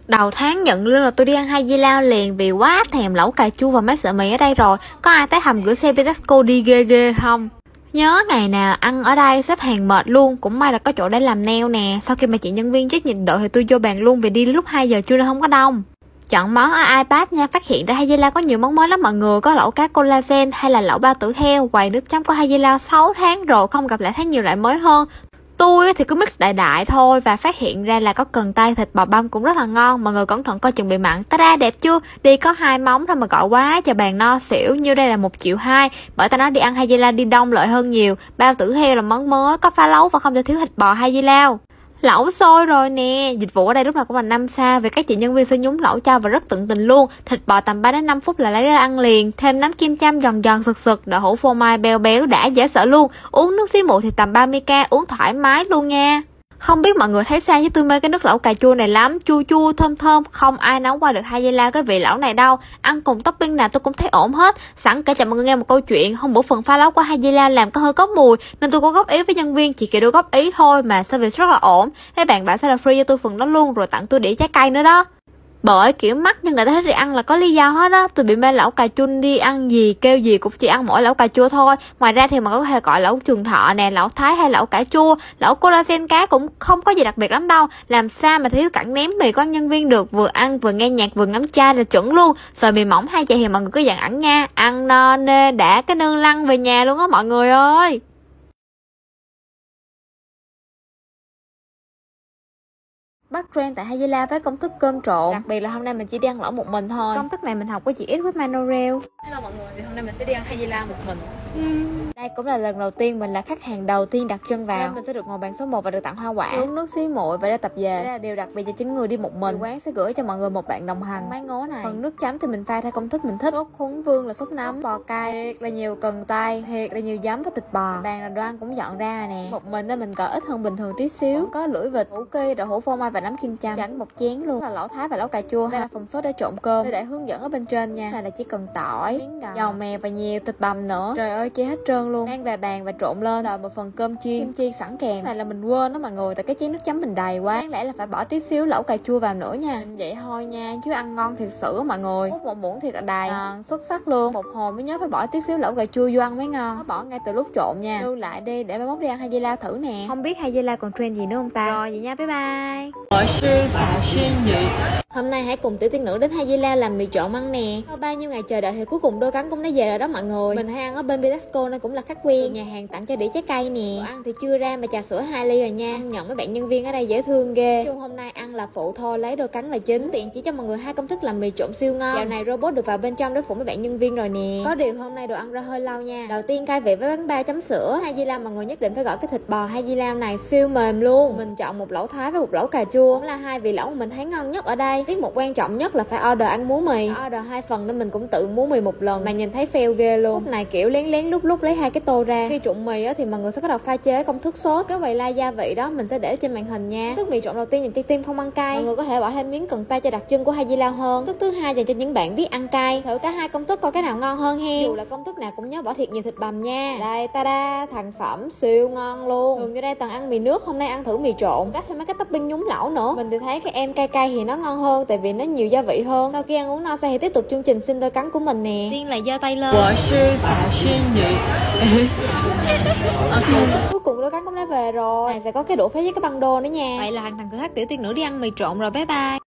Đầu tháng nhận lương là tôi đi ăn Hai Di Lao liền vì quá thèm lẩu cà chua và mấy sợi mì ở đây rồi. Có ai tới hầm gửi xe Vitasco đi ghê ghê không? Nhớ ngày nào ăn ở đây xếp hàng mệt luôn. Cũng may là có chỗ để làm nail nè. Sau khi mà chị nhân viên check nhịn độ thì tôi vô bàn luôn vì đi lúc 2 giờ trưa nên không có đông. Chọn món ở iPad nha, phát hiện ra Hai Di Lao có nhiều món mới lắm mọi người. Có lẩu cá collagen hay là lẩu bao tử heo. Quầy nước chấm của Hai Di Lao 6 tháng rồi không gặp lại thấy nhiều loại mới hơn. Tôi thì cứ mix đại đại thôi và phát hiện ra là có cần tây, thịt bò băm cũng rất là ngon. Mọi người cẩn thận coi chừng bị mặn. Ta-da, đẹp chưa? Đi có 2 món thôi mà gọi quá cho bàn no xỉu. Như đây là 1,2 triệu. Bởi ta nói đi ăn Hai Di Lao đi đông lợi hơn nhiều. Bao tử heo là món mới, có phá lấu và không thể thiếu thịt bò Hai Di Lao. Lẩu sôi rồi nè. Dịch vụ ở đây lúc nào cũng là 5 sao vì các chị nhân viên sẽ nhúng lẩu cho và rất tận tình luôn. Thịt bò tầm 3 đến 5 phút là lấy ra ăn liền. Thêm nấm kim châm giòn giòn sực sực, đậu hũ phô mai béo béo đã dễ sợ luôn. Uống nước xí muội thì tầm 30k, uống thoải mái luôn nha. Không biết mọi người thấy sao chứ tôi mê cái nước lẩu cà chua này lắm, chua chua thơm thơm, không ai nấu qua được Hai Di Lao cái vị lẩu này đâu. Ăn cùng topping nào tôi cũng thấy ổn hết. Sẵn kể cho mọi người nghe một câu chuyện, hôm bữa phần pha lấu của Hai Di Lao làm có hơi có mùi nên tôi có góp ý với nhân viên, chỉ kêu tôi góp ý thôi mà service rất là ổn. Mấy bạn bảo sẽ là free cho tôi phần đó luôn rồi tặng tôi đĩa trái cây nữa đó. Bởi kiểu mắc nhưng người ta thích đi ăn là có lý do hết á. Tôi bị mê lẩu cà chua đi ăn gì kêu gì cũng chỉ ăn mỗi lẩu cà chua thôi. Ngoài ra thì mình có thể gọi lẩu Trường Thọ nè, lẩu Thái hay lẩu cà chua. Lẩu collagen cá cũng không có gì đặc biệt lắm đâu. Làm sao mà thiếu cảnh ném mì của nhân viên được. Vừa ăn vừa nghe nhạc vừa ngắm chai là chuẩn luôn. Sợi mì mỏng hay chị thì mọi người cứ dặn ẵn nha. Ăn no nê đã cái nương lăn về nhà luôn á mọi người ơi. Bắt trend tại Hai Di Lao với công thức cơm trộn. Đặc biệt là hôm nay mình chỉ đi ăn lẩu một mình thôi. Công thức này mình học của chị X with Manorel. Hello mọi người, thì hôm nay mình sẽ đi ăn Hai Di Lao một mình. Đây cũng là lần đầu tiên mình là khách hàng đầu tiên đặt chân vào nên mình sẽ được ngồi bàn số 1 và được tặng hoa quả, uống nước xí muội và ra tập về. Đây là điều đặc biệt cho chính người đi một mình. Quán sẽ gửi cho mọi người một bạn đồng hành. Máy ngố này. Phần nước chấm thì mình pha theo công thức mình thích. Sốt Huấn Vương là sốt nấm, bò cay, thiệt là nhiều cần tây, thiệt là nhiều giấm và thịt bò. Bàn là đồ ăn cũng dọn ra nè. Một mình nên mình gọi ít hơn bình thường tí xíu. Có lưỡi vịt, hủ kỳ, đậu hũ phô mai và nấm kim châm. Chẳng một chén luôn. Là lẩu Thái và lẩu cà chua. Đây là phần sốt để trộn cơm. Để hướng dẫn ở bên trên nha. Này là chỉ cần tỏi, dầu mè và nhiều thịt bằm nữa. Trời ơi chê hết trơn luôn. Mang về bàn và trộn lên rồi một phần cơm chiên, kim chiên sẵn kèm. Này là mình quên đó mọi người, tại cái chén nước chấm mình đầy quá. Đáng lẽ là phải bỏ tí xíu lẩu cà chua vào nữa nha. Vậy thôi nha, chứ ăn ngon thiệt sự mọi người. Múc một muỗng thiệt là đầy, xuất sắc luôn. Một hồi mới nhớ phải bỏ tí xíu lẩu cà chua vô ăn mới ngon. Nó bỏ ngay từ lúc trộn nha. Lưu lại đi để mai mốt đi ăn Hai Di Lao thử nè. Không biết Hai Di Lao còn trend gì nữa không ta? Rồi vậy nha, bye bye. Hôm nay hãy cùng tiểu tiên nữ đến Hai Di Lao làm mì trộn ăn nè. Sau bao nhiêu ngày chờ đợi thì cuối cùng đôi cánh cũng đã về rồi đó mọi người. Mình hay ăn ở bên Vitasco nên cũng là khách quen. Nhà hàng tặng cho đĩa trái cây nè. Đồ ăn thì chưa ra mà trà sữa 2 ly rồi nha. Nhận mấy bạn nhân viên ở đây dễ thương ghê. Chung hôm nay ăn là phụ thôi, lấy đôi cánh là chính. Tiện chỉ cho mọi người 2 công thức làm mì trộn siêu ngon. Dạo này robot được vào bên trong để phụ mấy bạn nhân viên rồi nè. Có điều hôm nay đồ ăn ra hơi lâu nha. Đầu tiên cay vị với bánh bao chấm sữa. Hai Di Lao mọi người nhất định phải gọi cái thịt bò Hai Di Lao này siêu mềm luôn. Mình chọn một lẩu Thái với một lẩu cà chua. Cũng là 2 vị lẩu mà mình thấy ngon nhất ở đây. Tiết mục quan trọng nhất là phải order ăn muối mì. Order 2 phần nên mình cũng tự muối mì một lần mà nhìn thấy fail ghê luôn. Lúc này kiểu lén lén lúc lấy 2 cái tô ra. Khi trộn mì á thì mọi người sẽ bắt đầu pha chế công thức sốt. Cái vầy la gia vị đó mình sẽ để trên màn hình nha. Thức mì trộn đầu tiên dành cho team không ăn cay. Mọi người có thể bỏ thêm miếng cần tây cho đặc trưng của Hai Di Lao hơn. Thức thứ 2 dành cho những bạn biết ăn cay. Thử cả 2 công thức coi cái nào ngon hơn he. Dù là công thức nào cũng nhớ bỏ thiệt nhiều thịt bằm nha. Đây ta-da, thành phẩm siêu ngon luôn. Thường như đây toàn ăn mì nước, hôm nay ăn thử mì trộn. Cách thêm mấy cái topping nhúng lẩu nữa. Mình thì thấy cái em cay cay thì nó ngon hơn tại vì nó nhiều gia vị hơn. Sau khi ăn uống no say thì tiếp tục chương trình xin đôi cánh của mình nè. Tiên là giơ tay lên. Cuối cùng đôi cánh cũng đã về rồi. Này sẽ có cái đũa phế với cái băng đô nữa nha. Vậy là hoàn thành thử thách tiểu tiên nữ đi ăn mì trộn rồi, bye bye.